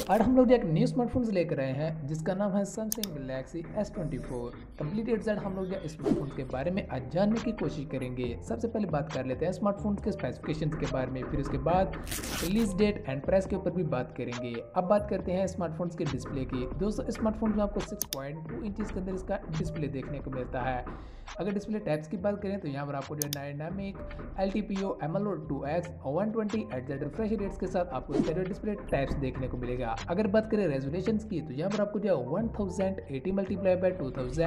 आज हम लोग जो एक न्यू स्मार्टफोन्स लेकर आए हैं जिसका नाम है Samsung Galaxy S24। Complete A to Z हम लोग जो स्मार्टफोन्स के बारे में आज जानने की कोशिश करेंगे। सबसे पहले बात कर लेते हैं स्मार्टफोन्स के स्पेसिफिकेशंस के बारे में, फिर उसके बाद रिलीज डेट एंड प्राइस के ऊपर भी बात करेंगे। अब बात करते हैं स्मार्टफोन्स के डिस्प्ले की। दोस्तों स्मार्टफोन में आपको 6.2 इंचज़ के अंदर इसका डिस्प्ले देखने को मिलता है। अगर डिस्प्ले टाइप्स की बात करें तो यहाँ पर आपको जो है dynamic LTPO AMOLED 2X 120 Hz refresh rates के साथ आपको स्टेरियो डिस्प्ले टाइप्स देखने को मिलेगा। अगर बात करें रेजोल्यूशन की तो यहाँ पर आपको जो है 1080 मल्टीप्लाई बाय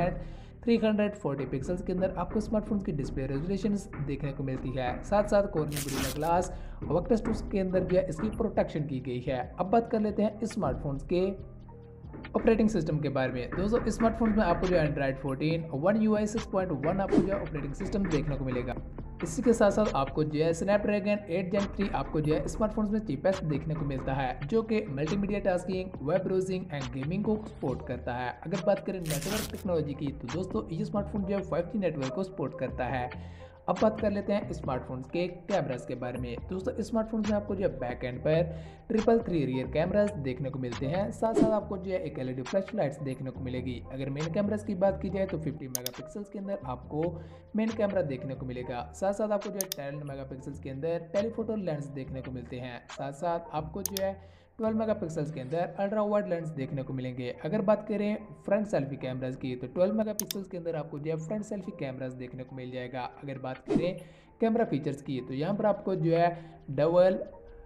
2340 पिक्सल्स के अंदर आपको स्मार्टफोन की डिस्प्ले रेजोल्यूशन देखने को मिलती है। साथ साथ कॉर्निंग गोरिल्ला ग्लास वक्टस 2 के अंदर भी इसकी प्रोटेक्शन की गई है। अब बात कर लेते हैं स्मार्टफोन्स के ऑपरेटिंग सिस्टम के बारे में। दोस्तों स्मार्टफोन में आपको जो है एंड्रॉइड 14 One UI 6.1 आपको जो है ऑपरेटिंग सिस्टम देखने को मिलेगा। इसी के साथ साथ आपको जो है स्नैपड्रैगन 8 Gen 3 आपको जो है स्मार्टफोन्स में चिपसेट देखने को मिलता है, जो कि multimedia tasking, web browsing and gaming को सपोर्ट करता है। अगर बात करें नेटवर्क टेक्नोलॉजी की तो दोस्तों ये स्मार्टफोन जो है 5G नेटवर्क को सपोर्ट करता है। अब बात कर लेते हैं स्मार्टफोन्स के कैमरास के बारे में। दोस्तों स्मार्टफोन्स में आपको जो है बैक एंड पर 333 रियर कैमरास देखने को मिलते हैं। साथ साथ आपको जो है एक LED फ्लैश लाइट्स देखने को मिलेगी। अगर मेन कैमरास की बात की जाए तो 50 मेगापिक्सल्स के अंदर आपको मेन कैमरा देखने को मिलेगा। साथ साथ आपको जो है 10 मेगापिक्सल्स के अंदर टेलीफोटो लेंस देखने को मिलते हैं। साथ साथ आपको जो है 12 मेगापिक्सल्स के अंदर अल्ट्रा वाइड लेंस देखने को मिलेंगे। अगर बात करें फ्रंट सेल्फी कैमरास की तो 12 मेगापिक्सल्स के अंदर आपको जो है फ्रंट सेल्फी कैमरास देखने को मिल जाएगा। अगर बात करें कैमरा फीचर्स की तो यहाँ पर आपको जो है डबल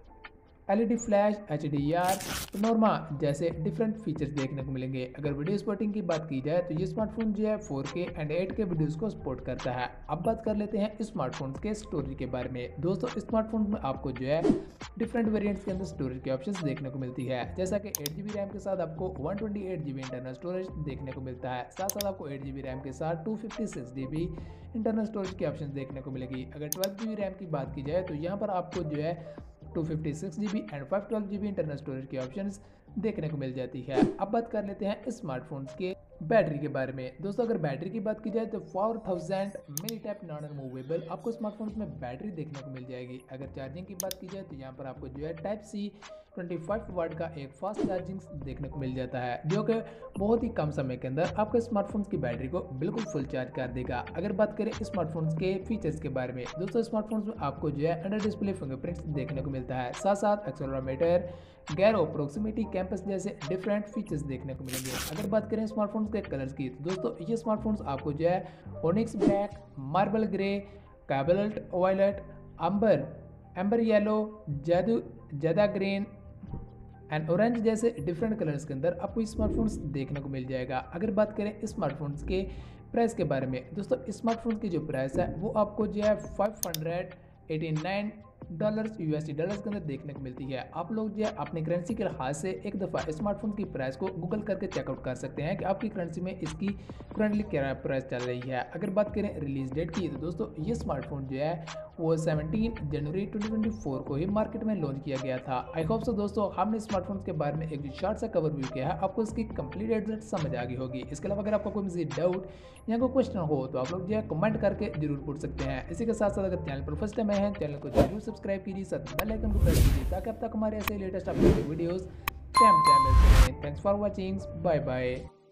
LED फ्लैश, HDR, नॉर्मा जैसे डिफरेंट फीचर्स देखने को मिलेंगे। अगर वीडियो स्पॉटिंग की बात की जाए तो ये स्मार्टफोन जो है 4K एंड 8K वीडियोस को सपोर्ट करता है। अब बात कर लेते हैं स्मार्टफोन्स के स्टोरेज के बारे में। दोस्तों स्मार्टफोन में आपको जो है डिफरेंट वेरिएंट्स के अंदर स्टोरेज के ऑप्शंस देखने को मिलती है, जैसा कि 8GB रैम के साथ आपको 128GB इंटरनल स्टोरेज देखने को मिलता है। साथ साथ आपको 8GB रैम के साथ 256GB इंटरनल स्टोरेज के ऑप्शन देखने को मिलेगी। अगर 12GB रैम की बात की जाए तो यहाँ पर आपको जो है 256GB and 512GB internal storage के ऑप्शंस देखने को मिल जाती है। अब बात कर लेते हैं स्मार्टफोन्स के बैटरी के बारे में। दोस्तों अगर बैटरी की बात की जाए तो 4000 मिली टैप नॉन रिमूवेबल आपको स्मार्टफोन्स में बैटरी देखने को मिल जाएगी। अगर चार्जिंग की बात की जाए तो यहाँ पर आपको जो है टाइप C 25 वाट का एक फास्ट चार्जिंग देखने को मिल जाता है, जो कि बहुत ही कम समय के अंदर आपके स्मार्टफोन्स की बैटरी को बिल्कुल फुल चार्ज कर देगा। अगर बात करें स्मार्टफोन्स के फीचर्स के बारे में, दोस्तों स्मार्टफोन्स में आपको जो है अंडर डिस्प्ले फिंगरप्रिंट्स देखने को मिलता है। साथ साथ एक्सेलेरोमीटर, गैरो, प्रॉक्सिमिटी, कैंपस जैसे डिफरेंट फीचर्स देखने को मिलेंगे। अगर बात करें स्मार्टफोन्स के कलर्स की तो दोस्तों ये स्मार्टफोन्स आपको जो है onyx black, marble grey, cobalt violet, amber yellow, jade green and orange जैसे डिफरेंट कलर्स के अंदर आपको स्मार्टफोन्स देखने को मिल जाएगा। अगर बात करें स्मार्टफोन्स के प्राइस के बारे में, दोस्तों स्मार्टफोन की जो प्राइस है वो आपको जो है $589 USD डॉलर्स के अंदर देखने को मिलती है। आप लोग जो है अपनी करेंसी के लिहाज से एक दफ़ा स्मार्टफोन की प्राइस को गूगल करके चेकआउट कर सकते हैं कि आपकी करेंसी में इसकी करंटली क्या प्राइस चल रही है। अगर बात करें रिलीज डेट की तो दोस्तों ये स्मार्टफोन जो है वो 17 जनवरी 2024 को ही मार्केट में लॉन्च किया गया था। आई होप सो दोस्तों हमने स्मार्टफोन के बारे में एक शॉर्ट सा कवर व्यू किया है, आपको इसकी कंप्लीट एड्रेस समझ आ गई होगी। इसके अलावा अगर आपको कोई मज़ीद डाउट या कोई क्वेश्चन हो तो आप लोग जो है कमेंट करके जरूर पूछ सकते हैं। इसी के साथ साथ अगर चैनल पर फर्स्ट टाइम आए हैं चैनल को जरूर सब्सक्राइब कीजिए, साथ बेल आइकन को प्रेस कीजिए ताकि अब तक हमारे ऐसे लेटेस्ट अपडेट वीडियोस टाइम मिलते रहें। Thanks for watching, bye bye.